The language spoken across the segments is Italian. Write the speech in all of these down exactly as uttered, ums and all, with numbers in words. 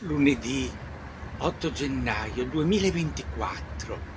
Lunedì otto gennaio duemilaventiquattro.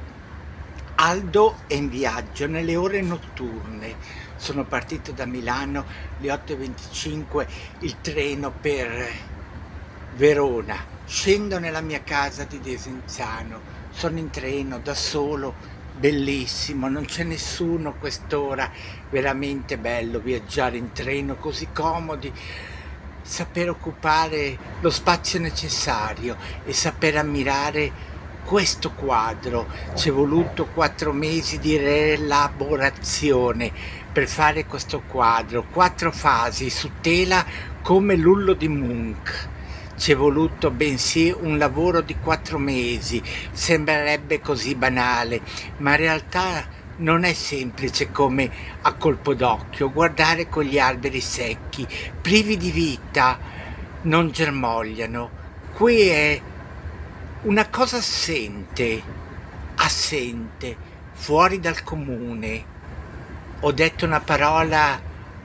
Aldo è in viaggio nelle ore notturne. Sono partito da Milano alle otto e venticinque, il treno per Verona. Scendo nella mia casa di Desenzano. Sono in treno da solo, bellissimo, non c'è nessuno a quest'ora. Veramente bello viaggiare in treno, così comodi. Saper occupare lo spazio necessario e saper ammirare questo quadro. Ci è voluto quattro mesi di rielaborazione per fare questo quadro, quattro fasi su tela come l'Ullo di Munch. Ci è voluto bensì un lavoro di quattro mesi. Sembrerebbe così banale, ma in realtà non è semplice come a colpo d'occhio. Guardare quegli alberi secchi, privi di vita, non germogliano. Qui è una cosa assente, assente, fuori dal comune. Ho detto una parola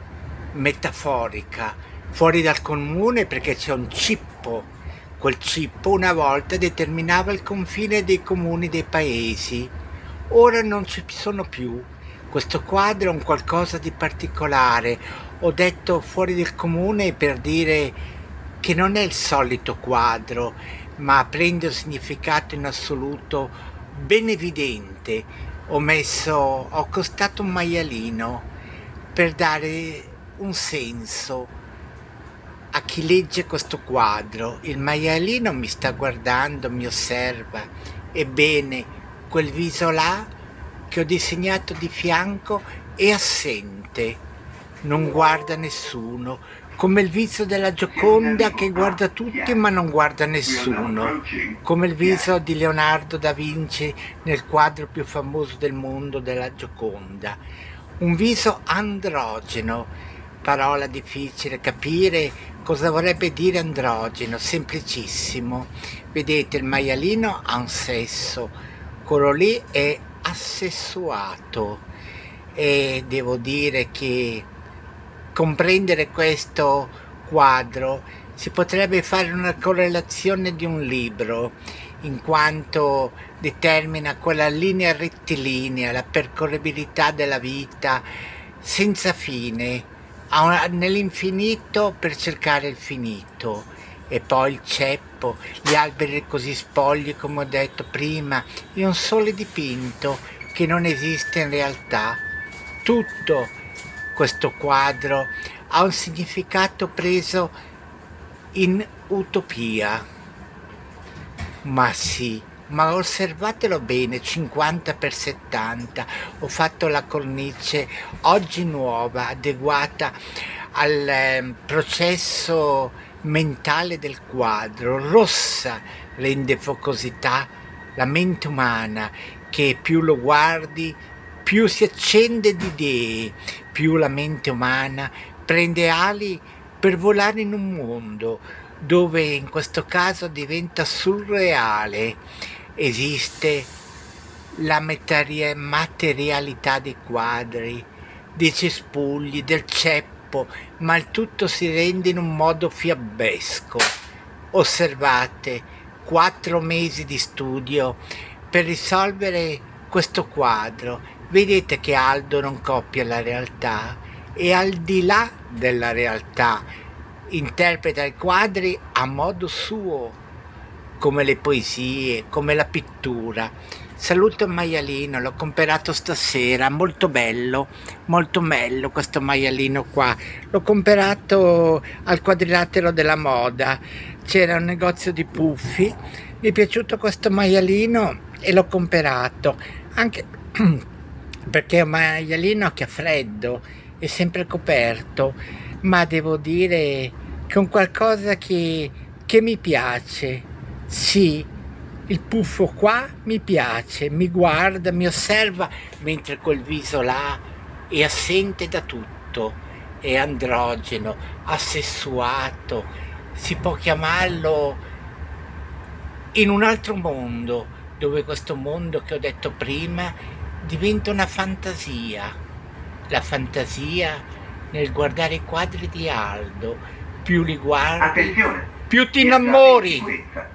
metaforica, fuori dal comune perché c'è un cippo. Quel cippo una volta determinava il confine dei comuni dei paesi. Ora non ci sono più. Questo quadro è un qualcosa di particolare. Ho detto fuori del comune per dire che non è il solito quadro, ma prende un significato in assoluto ben evidente. Ho messo, ho accostato un maialino per dare un senso a chi legge questo quadro. Il maialino mi sta guardando, mi osserva. Ebbene, quel viso là che ho disegnato di fianco è assente, non guarda nessuno, come il viso della Gioconda che guarda tutti ma non guarda nessuno, come il viso di Leonardo da Vinci nel quadro più famoso del mondo della Gioconda. Un viso androgeno, parola difficile capire cosa vorrebbe dire androgeno, semplicissimo. Vedete, il maialino ha un sesso, quello lì è assessuato e devo dire che comprendere questo quadro si potrebbe fare una correlazione di un libro, in quanto determina quella linea rettilinea, la percorribilità della vita senza fine, nell'infinito per cercare il finito. E poi il ceppo, gli alberi così spogli come ho detto prima, e un sole dipinto che non esiste in realtà. Tutto questo quadro ha un significato preso in utopia. Ma sì, ma osservatelo bene, cinquanta per settanta, ho fatto la cornice oggi nuova, adeguata al eh, processo mentale del quadro, rossa rende focosità la mente umana, che più lo guardi più si accende di idee, più la mente umana prende ali per volare in un mondo dove in questo caso diventa surreale. Esiste la materialità dei quadri, dei cespugli, del ceppo, ma il tutto si rende in un modo fiabesco. Osservate, quattro mesi di studio per risolvere questo quadro. Vedete che Aldo non copia la realtà e al di là della realtà interpreta i quadri a modo suo, come le poesie, come la pittura. Saluto il maialino, l'ho comprato stasera, molto bello, molto bello questo maialino qua. L'ho comprato al Quadrilatero della Moda, c'era un negozio di puffi, mi è piaciuto questo maialino e l'ho comprato, anche perché è un maialino che ha freddo, è sempre coperto, ma devo dire che è un qualcosa che, che mi piace. Sì, il puffo qua mi piace, mi guarda, mi osserva, mentre quel viso là è assente da tutto, è androgeno, assessuato, si può chiamarlo in un altro mondo, dove questo mondo che ho detto prima diventa una fantasia. La fantasia nel guardare i quadri di Aldo, più li guardi, Attenzione! più ti innamori.